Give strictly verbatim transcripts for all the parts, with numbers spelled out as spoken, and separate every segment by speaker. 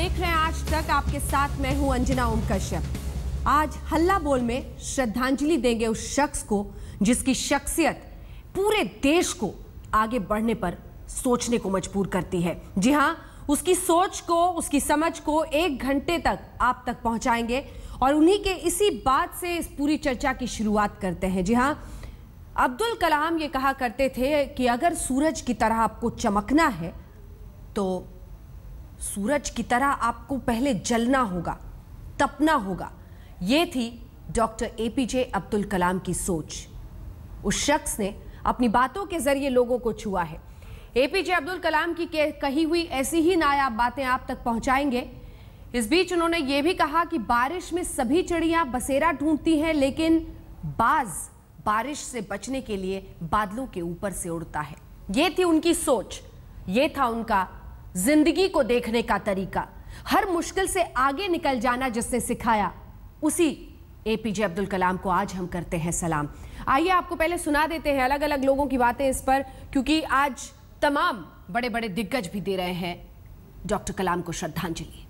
Speaker 1: देख रहे हैं आज तक, आपके साथ मैं हूं अंजना ओम कश्यप। आज हल्ला बोल में श्रद्धांजलि देंगे उस शख्स को जिसकी शख्सियत पूरे देश को आगे बढ़ने पर सोचने को मजबूर करती है। जी हां, उसकी सोच को, उसकी समझ को एक घंटे तक आप तक पहुंचाएंगे और उन्हीं के इसी बात से इस पूरी चर्चा की शुरुआत करते हैं। जी हां, अब्दुल कलाम ये कहा करते थे कि अगर सूरज की तरह आपको चमकना है तो सूरज की तरह आपको पहले जलना होगा, तपना होगा। ये थी doctor A P J Abdul Kalam की सोच। उस शख्स ने अपनी बातों के जरिए लोगों को छुआ है। ए पी जे अब्दुल कलाम की कही हुई ऐसी ही नायाब बातें आप तक पहुंचाएंगे। इस बीच उन्होंने ये भी कहा कि बारिश में सभी चिड़ियां बसेरा ढूंढती हैं, लेकिन बाज बारिश से बचने के लिए बादलों के ऊपर से उड़ता है। ये थी उनकी सोच, ये था उनका जिंदगी को देखने का तरीका, हर मुश्किल से आगे निकल जाना जिसने सिखाया, उसी ए पी जे अब्दुल कलाम को आज हम करते हैं सलाम। आइए आपको पहले सुना देते हैं अलग अलग लोगों की बातें इस पर, क्योंकि आज तमाम बड़े बड़े दिग्गज भी दे रहे हैं डॉक्टर कलाम को श्रद्धांजलि।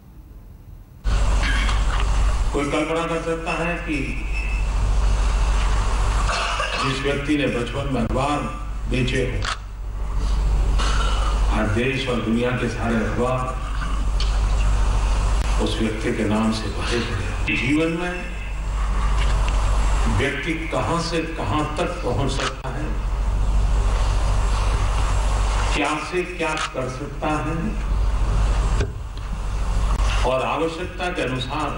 Speaker 2: कोई कल्पना कर सकता है कि जिस व्यक्ति ने बचपन में अखबार बेचे हो, आज देश और दुनिया के सारे अखबार उस व्यक्ति के नाम से भरे पड़े। जीवन में व्यक्ति कहां से कहां तक पहुंच सकता है, क्या से क्या कर सकता है और आवश्यकता के अनुसार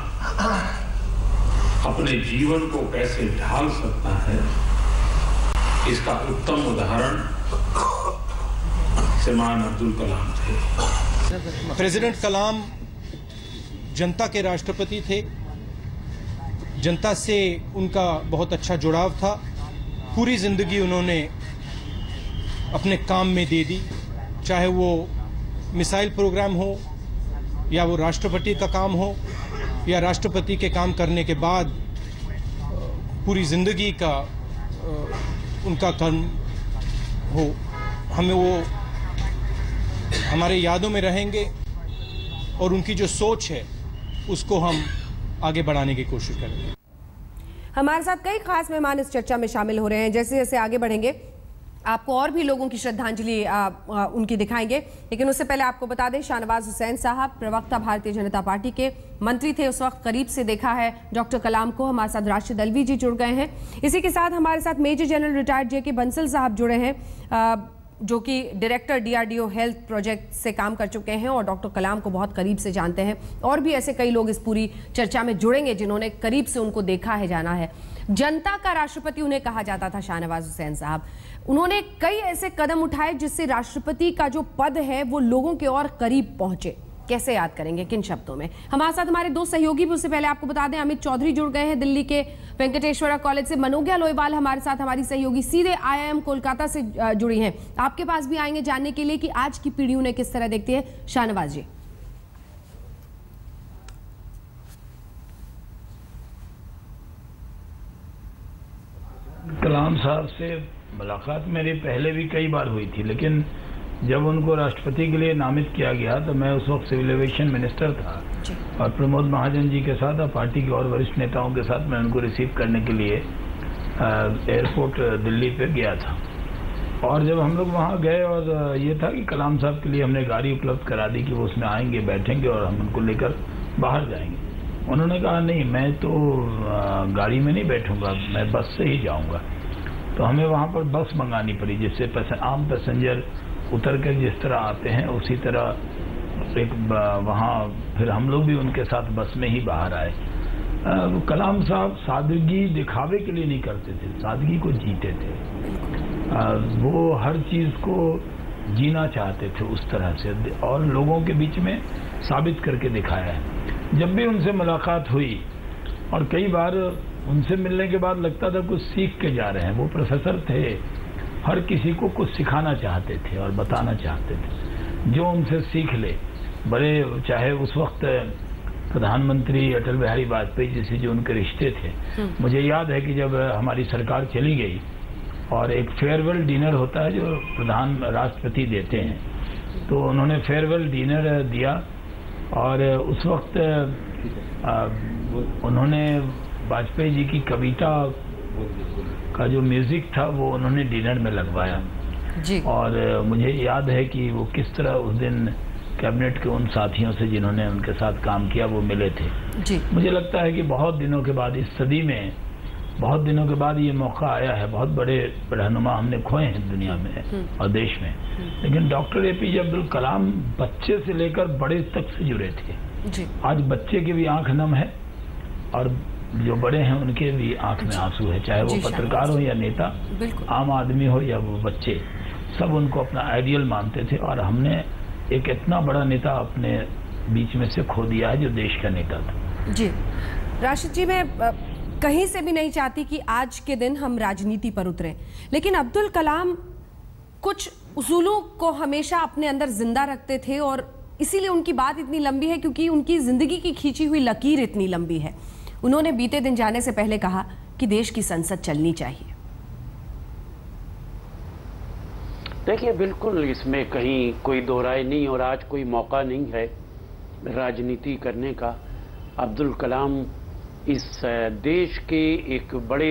Speaker 2: अपने जीवन को कैसे ढाल सकता है, इसका उत्तम उदाहरण श्रीमान अब्दुल कलाम थे।
Speaker 3: प्रेसिडेंट कलाम जनता के राष्ट्रपति थे। जनता से उनका बहुत अच्छा जुड़ाव था। पूरी जिंदगी उन्होंने अपने काम में दे दी, चाहे वो मिसाइल प्रोग्राम हो या वो राष्ट्रपति का काम हो या राष्ट्रपति के काम करने के बाद पूरी जिंदगी का उनका कर्म हो। हमें वो हमारे यादों में रहेंगे और उनकी जो सोच है उसको हम आगे बढ़ाने की कोशिश करेंगे।
Speaker 1: हमारे साथ कई खास मेहमान इस चर्चा में शामिल हो रहे हैं। जैसे जैसे आगे बढ़ेंगे आपको और भी लोगों की श्रद्धांजलि आ, आ, उनकी दिखाएंगे, लेकिन उससे पहले आपको बता दें शाहनवाज हुसैन साहब प्रवक्ता भारतीय जनता पार्टी के मंत्री थे, उस वक्त करीब से देखा है डॉक्टर कलाम को। हमारे साथ राशिद अलवी जी जुड़ गए हैं। इसी के साथ हमारे साथ मेजर जनरल रिटायर्ड जे के बंसल साहब जुड़े हैं, आ, जो कि director D R D O health project से काम कर चुके हैं और डॉक्टर कलाम को बहुत करीब से जानते हैं। और भी ऐसे कई लोग इस पूरी चर्चा में जुड़ेंगे जिन्होंने करीब से उनको देखा है, जाना है। जनता का राष्ट्रपति उन्हें कहा जाता था शहनवाज हुसैन साहब। उन्होंने कई ऐसे कदम उठाए जिससे राष्ट्रपति का जो पद है वो लोगों के और करीब पहुंचे। कैसे याद करेंगे, किन शब्दों में? हमारे साथ हमारे दो सहयोगी भी, उससे पहले आपको बता दें अमित चौधरी जुड़ गए हैं दिल्ली के वेंकटेश्वरा कॉलेज से। मनोज्ञा लोईवाल हमारे साथ, हमारी सहयोगी सीधे आई आई एम कोलकाता से जुड़ी हैं। आपके पास भी आएंगे जानने के लिए कि आज की पीढ़ी उन्हें किस तरह देखती है। शाहनवाज जी,
Speaker 4: कलाम साहब से मुलाकात मेरी पहले भी कई बार हुई थी, लेकिन जब उनको राष्ट्रपति के लिए नामित किया गया तो मैं उस वक्त सिविल एविएशन मिनिस्टर था और प्रमोद महाजन जी के साथ और पार्टी के और वरिष्ठ नेताओं के साथ मैं उनको रिसीव करने के लिए एयरपोर्ट दिल्ली पे गया था। और जब हम लोग वहाँ गए और ये था कि कलाम साहब के लिए हमने गाड़ी उपलब्ध करा दी कि वो उसमें आएंगे, बैठेंगे और हम उनको लेकर बाहर जाएंगे। उन्होंने कहा नहीं, मैं तो गाड़ी में नहीं बैठूंगा, मैं बस से ही जाऊँगा। तो हमें वहाँ पर बस मंगानी पड़ी जिससे पैसे, आम पैसेंजर उतर कर जिस तरह आते हैं उसी तरह एक वहाँ फिर हम लोग भी उनके साथ बस में ही बाहर आए। कलाम साहब सादगी दिखावे के लिए नहीं करते थे, सादगी को जीते थे। आ, वो हर चीज़ को जीना चाहते थे उस तरह से और लोगों के बीच में साबित करके दिखाया है। जब भी उनसे मुलाकात हुई और कई बार उनसे मिलने के बाद लगता था कुछ सीख के जा रहे हैं। वो प्रोफेसर थे, हर किसी को कुछ सिखाना चाहते थे और बताना चाहते थे, जो उनसे सीख ले। बड़े चाहे उस वक्त प्रधानमंत्री अटल बिहारी वाजपेयी जी से जो उनके रिश्ते थे, मुझे याद है कि जब हमारी सरकार चली गई और एक फेयरवेल डिनर होता है जो प्रधान राष्ट्रपति देते हैं, तो उन्होंने फेयरवेल डिनर दिया और उस वक्त उन्होंने वाजपेयी जी की कविता का जो म्यूजिक था वो उन्होंने डिनर में लगवाया
Speaker 1: जी।
Speaker 4: और मुझे याद है कि वो किस तरह उस दिन कैबिनेट के उन साथियों से जिन्होंने उनके साथ काम किया वो मिले थे
Speaker 1: जी।
Speaker 4: मुझे लगता है कि बहुत दिनों के बाद, इस सदी में बहुत दिनों के बाद ये मौका आया है। बहुत बड़े रहनुमा हमने खोए हैं दुनिया में और देश में, लेकिन doctor A P J Abdul Kalam बच्चे से लेकर बड़े तक से जुड़े थे
Speaker 1: जी।
Speaker 4: आज बच्चे की भी आंख नम है और जो बड़े हैं उनके भी आंख में आंसू है, चाहे वो पत्रकार हो या नेता, आम आदमी हो या वो बच्चे, सब उनको अपना आइडियल मानते थे। और हमने एक इतना बड़ा नेता अपने बीच में से खो दिया है जो देश का नेता था।
Speaker 1: जी राशिद जी, मैं कहीं से भी नहीं चाहती कि आज के दिन हम राजनीति पर उतरें, लेकिन अब्दुल कलाम कुछ उसूलों को हमेशा अपने अंदर जिंदा रखते थे और इसीलिए उनकी बात इतनी लंबी है क्योंकि उनकी जिंदगी की खींची हुई लकीर इतनी लंबी है। उन्होंने बीते दिन जाने से पहले कहा कि देश की संसद चलनी चाहिए।
Speaker 5: देखिए, बिल्कुल इसमें कहीं कोई दो राय नहीं और आज कोई मौका नहीं है राजनीति करने का। अब्दुल कलाम इस देश के एक बड़े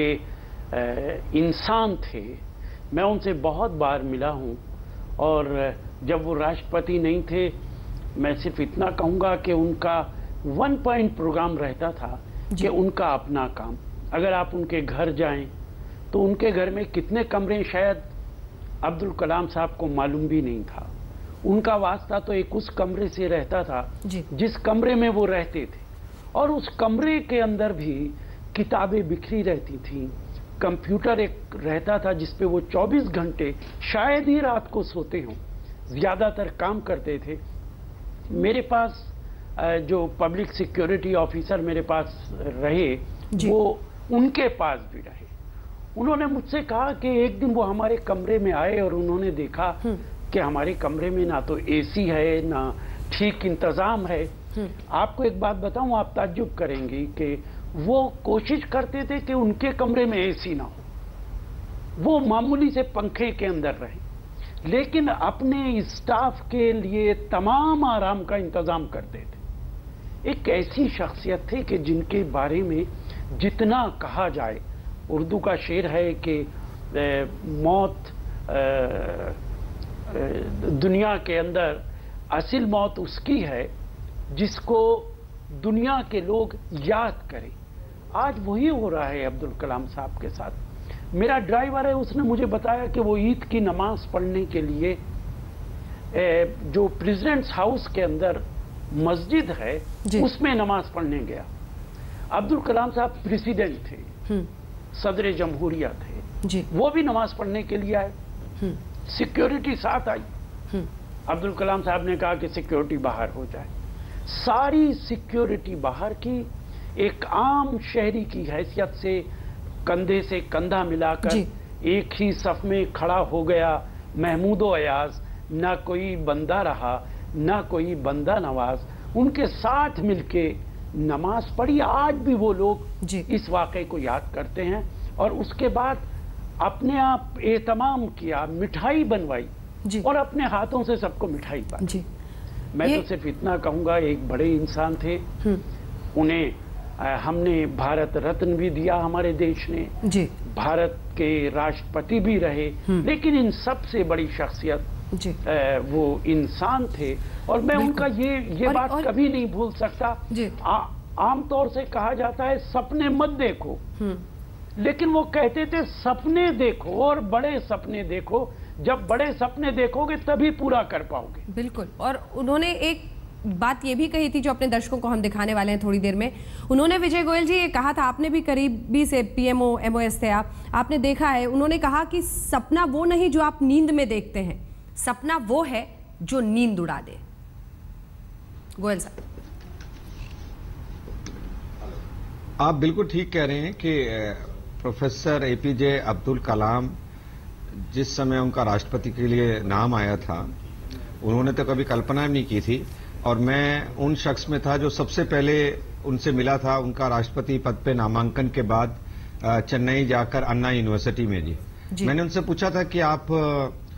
Speaker 5: इंसान थे। मैं उनसे बहुत बार मिला हूं और जब वो राष्ट्रपति नहीं थे, मैं सिर्फ इतना कहूंगा कि उनका वन पॉइंट प्रोग्राम रहता था कि उनका अपना काम। अगर आप उनके घर जाएं तो उनके घर में कितने कमरे शायद अब्दुल कलाम साहब को मालूम भी नहीं था। उनका वास्ता तो एक उस कमरे से रहता था जिस कमरे में वो रहते थे, और उस कमरे के अंदर भी किताबें बिखरी रहती थीं। कंप्यूटर एक रहता था जिस पे वो चौबीस घंटे शायद ही रात को सोते हों, ज़्यादातर काम करते थे। मेरे पास जो पब्लिक सिक्योरिटी ऑफिसर मेरे पास रहे वो उनके पास भी रहे। उन्होंने मुझसे कहा कि एक दिन वो हमारे कमरे में आए और उन्होंने देखा कि हमारे कमरे में ना तो एसी है ना ठीक इंतजाम है। आपको एक बात बताऊं, आप ताज्जुब करेंगी कि वो कोशिश करते थे कि उनके कमरे में एसी ना हो, वो मामूली से पंखे के अंदर रहे, लेकिन अपने स्टाफ के लिए तमाम आराम का इंतजाम करते थे। एक ऐसी शख्सियत थे कि जिनके बारे में जितना कहा जाए, उर्दू का शेर है कि ए, मौत ए, ए, दुनिया के अंदर असल मौत उसकी है जिसको दुनिया के लोग याद करें। आज वही हो रहा है अब्दुल कलाम साहब के साथ। मेरा ड्राइवर है, उसने मुझे बताया कि वो ईद की नमाज पढ़ने के लिए ए, जो प्रेसिडेंट्स हाउस के अंदर मस्जिद है उसमें नमाज पढ़ने गया। अब्दुल कलाम साहब प्रेसिडेंट थे, सदर जमहूरिया थे जी। वो भी नमाज पढ़ने के लिए आए, सिक्योरिटी साथ आई। अब्दुल कलाम साहब ने कहा कि सिक्योरिटी बाहर हो जाए। सारी सिक्योरिटी बाहर की, एक आम शहरी की हैसियत से कंधे से कंधा मिलाकर एक ही सफ में खड़ा हो गया महमूदो अयाज। ना कोई बंदा रहा ना कोई बंदा नवाज, उनके साथ मिलके नमाज पढ़ी। आज भी वो लोग इस वाक़े को याद करते हैं और उसके बाद अपने आप एहतमाम किया, मिठाई बनवाई और अपने हाथों से सबको मिठाई बांटी। मैं तो सिर्फ इतना कहूंगा, एक बड़े इंसान थे, उन्हें हमने भारत रत्न भी दिया हमारे देश ने, भारत के राष्ट्रपति भी रहे, लेकिन इन सबसे बड़ी शख्सियत वो इंसान थे। और मैं उनका ये ये और, बात और, कभी नहीं भूल सकता। आमतौर से कहा जाता है सपने मत देखो, लेकिन वो कहते थे सपने देखो और बड़े सपने देखो। जब बड़े सपने देखोगे तभी पूरा कर पाओगे।
Speaker 1: बिल्कुल। और उन्होंने एक बात ये भी कही थी जो अपने दर्शकों को हम दिखाने वाले हैं थोड़ी देर में। उन्होंने, विजय गोयल जी, ये कहा था, आपने भी करीबी से पीएमओ एमओएस थे आप, आपने देखा है, उन्होंने कहा कि सपना वो नहीं जो आप नींद में देखते हैं, सपना वो है जो नींद उड़ा दे। गोयल साहब,
Speaker 6: आप बिल्कुल ठीक कह रहे हैं कि प्रोफेसर एपीजे अब्दुल कलाम, जिस समय उनका राष्ट्रपति के लिए नाम आया था, उन्होंने तो कभी कल्पना भी नहीं की थी। और मैं उन शख्स में था जो सबसे पहले उनसे मिला था उनका राष्ट्रपति पद पे नामांकन के बाद चेन्नई जाकर अन्ना यूनिवर्सिटी में जी, जी। मैंने उनसे पूछा था कि आप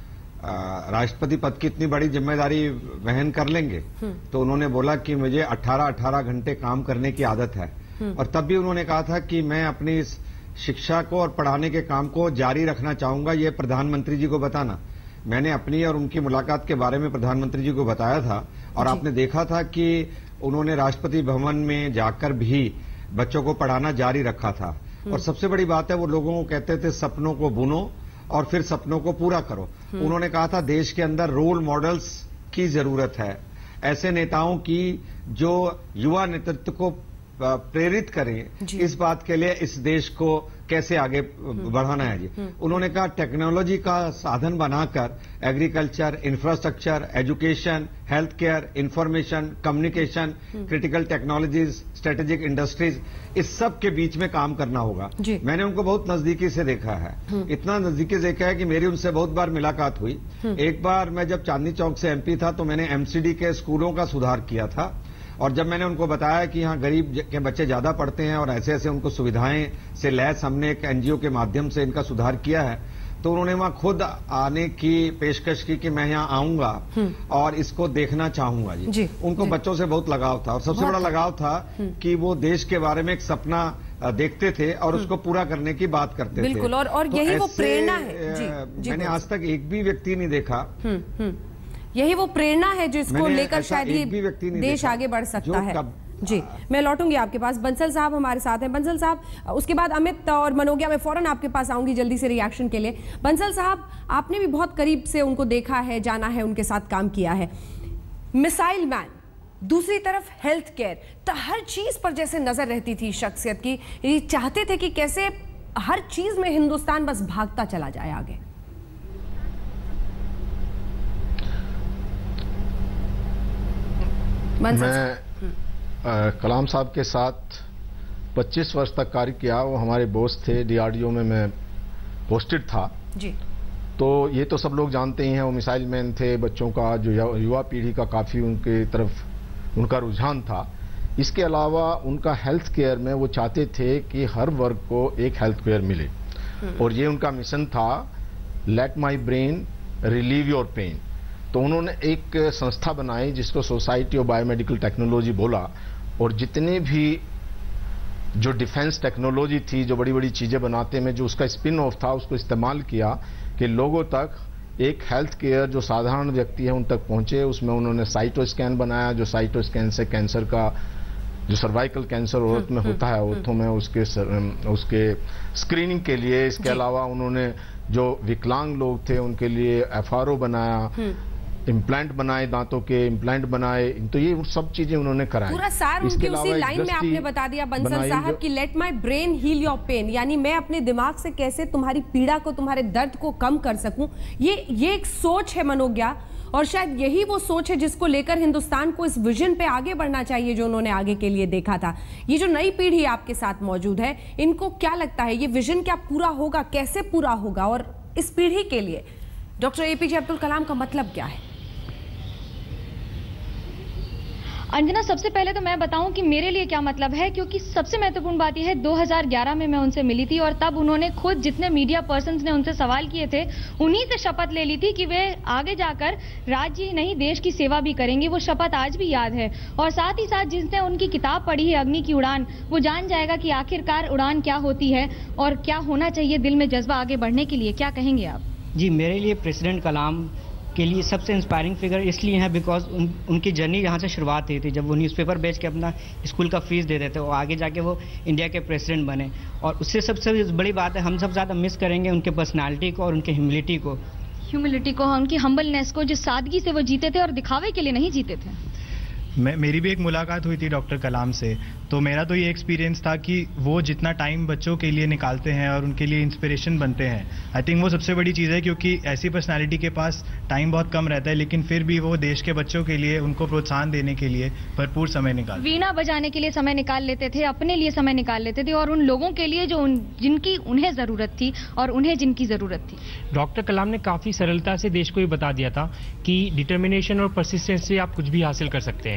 Speaker 6: राष्ट्रपति पद की इतनी बड़ी जिम्मेदारी वहन कर लेंगे? तो उन्होंने बोला कि मुझे अठारह अठारह घंटे काम करने की आदत है, और तब भी उन्होंने कहा था कि मैं अपनी शिक्षा को और पढ़ाने के काम को जारी रखना चाहूंगा, ये प्रधानमंत्री जी को बताना। मैंने अपनी और उनकी मुलाकात के बारे में प्रधानमंत्री जी को बताया था, और आपने देखा था कि उन्होंने राष्ट्रपति भवन में जाकर भी बच्चों को पढ़ाना जारी रखा था। और सबसे बड़ी बात है, वो लोगों को कहते थे सपनों को बुनो और फिर सपनों को पूरा करो। उन्होंने कहा था देश के अंदर रोल मॉडल्स की जरूरत है, ऐसे नेताओं की जो युवा नेतृत्व को प्रेरित करें इस बात के लिए इस देश को कैसे आगे बढ़ाना है जी। उन्होंने कहा टेक्नोलॉजी का साधन बनाकर agriculture, infrastructure, education, health care, information, communication, critical technologies, strategic industries, इस सब के बीच में काम करना होगा। मैंने उनको बहुत नजदीकी से देखा है, इतना नजदीकी से देखा है कि मेरी उनसे बहुत बार मुलाकात हुई। एक बार मैं जब चांदनी चौक से एमपी था तो मैंने एमसीडी के स्कूलों का सुधार किया था, और जब मैंने उनको बताया कि यहाँ गरीब के बच्चे ज्यादा पढ़ते हैं और ऐसे ऐसे उनको सुविधाएं से लैस हमने एक एनजीओ के माध्यम से इनका सुधार किया है, तो उन्होंने वहां खुद आने की पेशकश की कि मैं यहाँ आऊंगा और इसको देखना चाहूंगा जी, जी उनको जी। बच्चों से बहुत लगाव था, और सबसे बड़ा लगाव था कि वो देश के बारे में एक सपना देखते थे और उसको पूरा करने की बात करते थे।
Speaker 1: बिल्कुल, और, और
Speaker 6: तो
Speaker 1: यही वो प्रेरणा है जी, जी,
Speaker 6: मैंने आज तक एक भी व्यक्ति नहीं देखा,
Speaker 1: यही वो प्रेरणा है जिसको लेकर शायद ये देश आगे बढ़ सकता है। जी, मैं लौटूंगी आपके पास। बंसल साहब हमारे साथ हैं। बंसल साहब, उसके बाद अमित और मनोज्ञा, मैं फौरन आपके पास आऊंगी जल्दी से रिएक्शन के लिए। बंसल साहब, आपने भी बहुत करीब से उनको देखा है, जाना है, उनके साथ काम किया है। मिसाइल मैन, दूसरी तरफ हेल्थ केयर, तो हर चीज पर जैसे नजर रहती थी शख्सियत की, ये चाहते थे कि कैसे हर चीज में हिंदुस्तान बस भागता चला जाए आगे।
Speaker 7: मैं आ, कलाम साहब के साथ पच्चीस वर्ष तक कार्य किया। वो हमारे बॉस थे, डीआरडीओ में मैं पोस्टेड था जी। तो ये तो सब लोग जानते ही हैं, वो मिसाइल मैन थे। बच्चों का जो युवा पीढ़ी का काफ़ी उनके तरफ उनका रुझान था। इसके अलावा उनका हेल्थ केयर में वो चाहते थे कि हर वर्ग को एक हेल्थ केयर मिले, और ये उनका मिशन था, let my brain relieve your pain. तो उन्होंने एक संस्था बनाई जिसको सोसाइटी ऑफ बायोमेडिकल टेक्नोलॉजी बोला, और जितने भी जो डिफेंस टेक्नोलॉजी थी, जो बड़ी बड़ी चीजें बनाते में जो उसका स्पिन ऑफ था, उसको इस्तेमाल किया कि लोगों तक एक हेल्थ केयर जो साधारण व्यक्ति है उन तक पहुंचे। उसमें उन्होंने साइटो स्कैन बनाया, जो साइटो स्कैन से कैंसर का जो सर्वाइकल कैंसर औरत में होता है, औरतों में उसके सर, उसके स्क्रीनिंग के लिए। इसके अलावा उन्होंने जो विकलांग लोग थे उनके लिए एफआरओ बनाया, इम्प्लांट बनाए, दांतों के इम्प्लांट बनाए। तो ये सब चीजें उन्होंने कराई।
Speaker 1: पूरा सार उनकी उसी लाइन में आपने बता दिया बंसल साहब कि let my brain heal your pain, यानी मैं अपने दिमाग से कैसे तुम्हारी पीड़ा को, तुम्हारे दर्द को कम कर सकूं। ये ये एक सोच है मनोज्ञा, और शायद यही वो सोच है जिसको लेकर हिंदुस्तान को इस विजन पे आगे बढ़ना चाहिए जो उन्होंने आगे के लिए देखा था। ये जो नई पीढ़ी आपके साथ मौजूद है, इनको क्या लगता है ये विजन क्या पूरा होगा, कैसे पूरा होगा, और इस पीढ़ी के लिए डॉक्टर एपीजे अब्दुल कलाम का मतलब क्या है?
Speaker 8: अंजना, सबसे पहले तो मैं बताऊं कि मेरे लिए क्या मतलब है, क्योंकि सबसे महत्वपूर्ण बात यह है दो हज़ार ग्यारह में मैं उनसे मिली थी, और तब उन्होंने खुद जितने मीडिया पर्सन्स ने उनसे सवाल किए थे उन्हीं से शपथ ले ली थी कि वे आगे जाकर राज्य ही नहीं देश की सेवा भी करेंगी। वो शपथ आज भी याद है, और साथ ही साथ जिसने उनकी किताब पढ़ी है अग्नि की उड़ान, वो जान जाएगा कि आखिरकार उड़ान क्या होती है और क्या होना चाहिए दिल में जज्बा आगे बढ़ने के लिए। क्या कहेंगे आप?
Speaker 9: जी, मेरे लिए प्रेसिडेंट कलाम के लिए सबसे इंस्पायरिंग फिगर इसलिए है बिकॉज उन, उनकी जर्नी यहाँ से शुरुआत हुई थी जब वो न्यूज़पेपर बेच के अपना स्कूल का फीस देते थे, और आगे जाके वो इंडिया के प्रेसिडेंट बने। और उससे सबसे बड़ी बात है, हम सब ज़्यादा मिस करेंगे उनके पर्सनालिटी को और उनके ह्यूमिलिटी को
Speaker 8: ह्यूमिलिटी को उनकी हम्बलनेस को, जिस सादगी से वो जीते थे और दिखावे के लिए नहीं जीते थे।
Speaker 10: मैं मेरी भी एक मुलाकात हुई थी डॉक्टर कलाम से, तो मेरा तो ये एक्सपीरियंस था कि वो जितना टाइम बच्चों के लिए निकालते हैं और उनके लिए इंस्पिरेशन बनते हैं, आई थिंक वो सबसे बड़ी चीज़ है, क्योंकि ऐसी पर्सनालिटी के पास टाइम बहुत कम रहता है, लेकिन फिर भी वो देश के बच्चों के लिए, उनको प्रोत्साहन देने के लिए भरपूर समय निकाल
Speaker 8: वीणा बजाने के लिए समय निकाल लेते थे, अपने लिए समय निकाल लेते थे, और उन लोगों के लिए जो उन, जिनकी उन्हें ज़रूरत थी और उन्हें जिनकी ज़रूरत थी।
Speaker 11: डॉक्टर कलाम ने काफ़ी सरलता से देश को ये बता दिया था कि डिटर्मिनेशन और परसिस्टेंस से आप कुछ भी हासिल कर सकते हैं।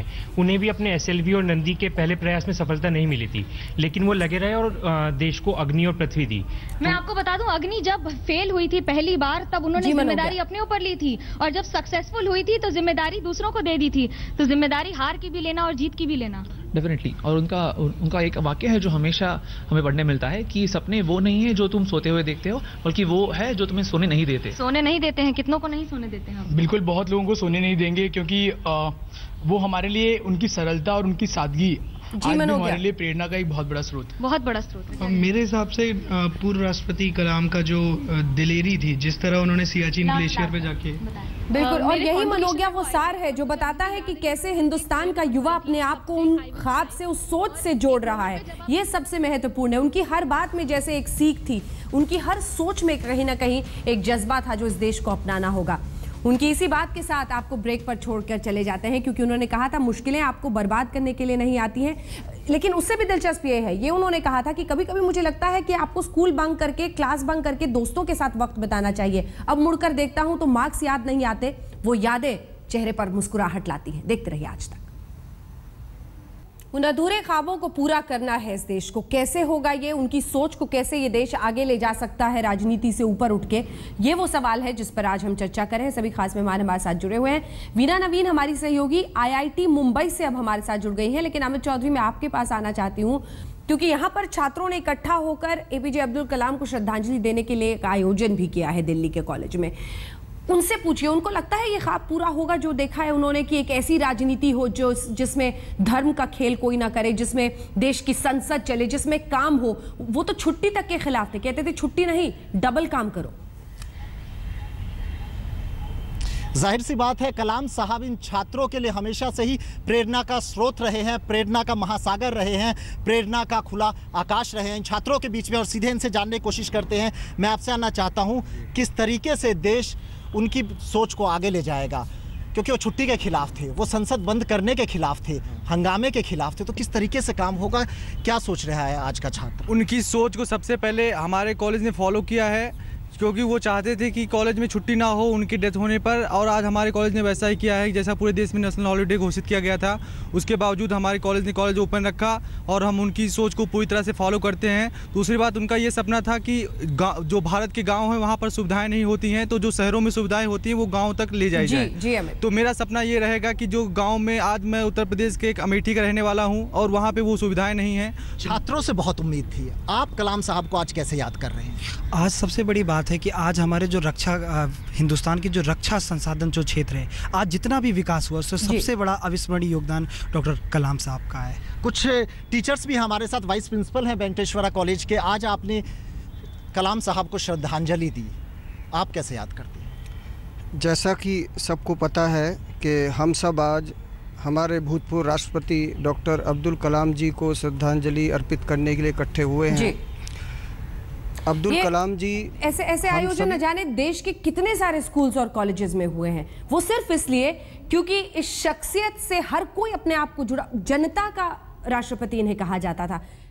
Speaker 11: उन्हें भी अपने एसएलवी और नंदी के पहले प्रयास में सफलता नहीं मिली थी, लेकिन वो लगे रहे और देश को अग्नि और पृथ्वी दी।
Speaker 8: मैं आपको बता दूं, अग्नि जब फेल हुई थी पहली बार तब उन्होंने जिम्मेदारी अपने ऊपर ली थी, और जब सक्सेसफुल हुई थी तो जिम्मेदारी दूसरों को दे दी थी। तो जिम्मेदारी हार की भी लेना और जीत की भी लेना।
Speaker 12: डेफिनेटली। और उनका उनका एक वाक्य है जो हमेशा हमें पढ़ने मिलता है कि सपने वो नहीं है जो तुम सोते हुए देखते हो, बल्कि वो है जो तुम्हें सोने नहीं देते।
Speaker 8: सोने नहीं देते हैं, कितनों को नहीं सोने देते हैं।
Speaker 13: बिल्कुल, बहुत लोगों को सोने नहीं देंगे, क्योंकि आ, वो हमारे लिए उनकी सरलता और उनकी सादगी आज भी हमारे लिए प्रेरणा का एक बहुत बड़ा स्रोत
Speaker 8: बहुत बड़ा स्रोत है।
Speaker 10: मेरे हिसाब से पूर्व राष्ट्रपति कलाम का जो दिलेरी थी, जिस तरह उन्होंने सियाचिन ग्लेशियर पे जाके,
Speaker 1: बिल्कुल, और यही मनोज्ञा वो सार है जो बताता है कि कैसे हिंदुस्तान का युवा अपने आप को उन ख्वाब से, उस सोच से जोड़ रहा है। ये सबसे महत्वपूर्ण है। उनकी हर बात में जैसे एक सीख थी, उनकी हर सोच में कहीं ना कहीं एक जज्बा था जो इस देश को अपनाना होगा। उनकी इसी बात के साथ आपको ब्रेक पर छोड़कर चले जाते हैं, क्योंकि उन्होंने कहा था मुश्किलें आपको बर्बाद करने के लिए नहीं आती हैं, लेकिन उससे भी दिलचस्प ये है, ये उन्होंने कहा था कि कभी कभी मुझे लगता है कि आपको स्कूल बंक करके, क्लास बंक करके दोस्तों के साथ वक्त बिताना चाहिए। अब मुड़कर देखता हूं तो मार्क्स याद नहीं आते, वो यादें चेहरे पर मुस्कुराहट लाती हैं। देखते रहिए आज तक। उन अधूरे ख्वाबों को पूरा करना है इस देश को। कैसे होगा ये, उनकी सोच को कैसे ये देश आगे ले जा सकता है राजनीति से ऊपर उठ के, ये वो सवाल है जिस पर आज हम चर्चा करें। सभी खास मेहमान हमारे साथ जुड़े हुए हैं। वीना नवीन हमारी सहयोगी आईआईटी मुंबई से अब हमारे साथ जुड़ गई हैं। लेकिन अमित चौधरी, मैं आपके पास आना चाहती हूँ, क्योंकि यहाँ पर छात्रों ने इकट्ठा होकर एपीजे अब्दुल कलाम को श्रद्धांजलि देने के लिए एक आयोजन भी किया है दिल्ली के कॉलेज में। उनसे पूछिए, उनको लगता है ये ख्वाब पूरा होगा जो देखा है उन्होंने, कि एक ऐसी राजनीति हो जो जिसमें धर्म का खेल कोई ना करे, जिसमें देश की संसद चले, जिसमें काम हो। वो तो छुट्टी तक के खिलाफ थे, कहते थे छुट्टी नहीं, डबल काम करो।
Speaker 14: जाहिर सी बात है, कलाम साहब इन छात्रों के लिए हमेशा से ही प्रेरणा का स्रोत रहे हैं, प्रेरणा का महासागर रहे हैं, प्रेरणा का खुला आकाश रहे हैं इन छात्रों के बीच में। और सीधे इनसे जानने की कोशिश करते हैं। मैं आपसे जानना चाहता हूं किस तरीके से देश उनकी सोच को आगे ले जाएगा, क्योंकि वो छुट्टी के खिलाफ थे, वो संसद बंद करने के खिलाफ थे, हंगामे के खिलाफ थे। तो किस तरीके से काम होगा, क्या सोच रहा है आज का छात्र?
Speaker 15: उनकी सोच को सबसे पहले हमारे कॉलेज ने फॉलो किया है, क्योंकि वो चाहते थे कि कॉलेज में छुट्टी ना हो उनकी डेथ होने पर। और आज हमारे कॉलेज ने वैसा ही किया है, जैसा पूरे देश में नेशनल हॉलीडे घोषित किया गया था, उसके बावजूद हमारे कॉलेज ने कॉलेज ओपन रखा और हम उनकी सोच को पूरी तरह से फॉलो करते हैं। दूसरी बात, उनका ये सपना था कि जो भारत के गाँव हैं वहाँ पर सुविधाएँ नहीं होती हैं, तो जो शहरों में सुविधाएँ होती हैं वो गाँव तक ले जाई जाए।
Speaker 1: जी, जी,
Speaker 15: तो मेरा सपना ये रहेगा कि जो गाँव में, आज मैं उत्तर प्रदेश के एक अमेठी का रहने वाला हूँ और वहाँ पर वो सुविधाएँ नहीं हैं।
Speaker 14: छात्रों से बहुत उम्मीद थी, आप कलाम साहब को आज कैसे याद कर रहे हैं?
Speaker 16: आज सबसे बड़ी बात है कि आज हमारे जो रक्षा, हिंदुस्तान की जो रक्षा संसाधन जो क्षेत्र है, आज जितना भी विकास हुआ उससे सबसे बड़ा अविस्मरणीय योगदान डॉक्टर कलाम साहब का है।
Speaker 14: कुछ टीचर्स भी हमारे साथ, वाइस प्रिंसिपल हैं वेंकटेश्वरा कॉलेज के। आज आपने कलाम साहब को श्रद्धांजलि दी, आप कैसे याद करते हैं?
Speaker 17: जैसा कि सबको पता है कि हम सब आज हमारे भूतपूर्व राष्ट्रपति डॉक्टर अब्दुल कलाम जी को श्रद्धांजलि अर्पित करने के लिए इकट्ठे हुए हैं। अब्दुल कलाम जी,
Speaker 1: ऐसे ऐसे आयोजन न जाने देश के कितने सारे स्कूल्स और कॉलेजेस में हुए हैं, वो सिर्फ इसलिए क्योंकि इस शख्सियत से हर कोई अपने आप को जुड़ा, जनता का राष्ट्रपति इन्हें कहा जाता था।